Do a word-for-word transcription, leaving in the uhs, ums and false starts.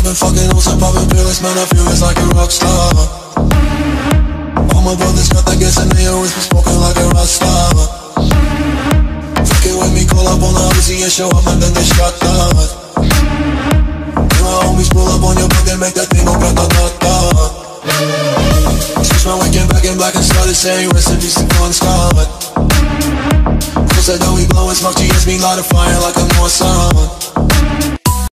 been fucking on some poppin' pills, man, I feel it's like a rock star. All my brothers got that gas and they always been smoking like a rock star. Fucking with me, call up on the Uzi and show up and then they shot that. And my homies pull up on your block and make that thing go grata-ta-ta. Switch my weekend back in black and started saying recipes to Bon Scott. Cause I know we blowin' smoke, G S me light a fire like a North Sun.